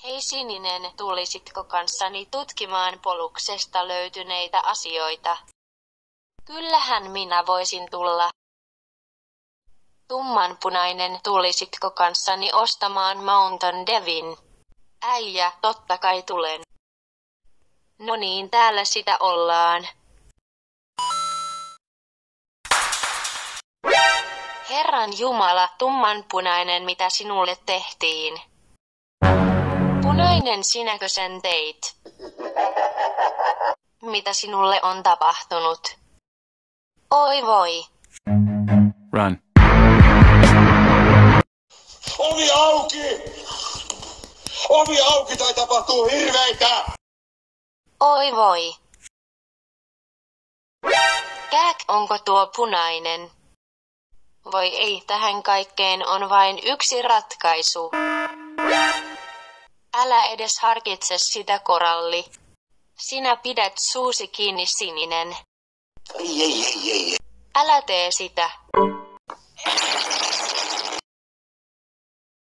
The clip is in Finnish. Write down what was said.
Hei Sininen, tulisitko kanssani tutkimaan Poluksesta löytyneitä asioita? Kyllähän minä voisin tulla. Tummanpunainen, tulisitko kanssani ostamaan Mountain Devin? Äijä, totta kai tulen. No niin, täällä sitä ollaan. Herran Jumala, tummanpunainen, mitä sinulle tehtiin? Punainen, sinäkö sen teit? Mitä sinulle on tapahtunut? Oi voi. Run. Ovi auki! Ovi auki tai tapahtuu hirveitä! Oi voi. Kääk, onko tuo punainen? Voi ei, tähän kaikkeen on vain yksi ratkaisu. Älä edes harkitse sitä, Koralli. Sinä pidät suusi kiinni, Sininen. Ei. Älä tee sitä.